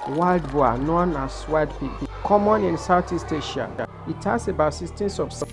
wild boar known as wild pig, common in Southeast Asia. It has about 16 subspecies.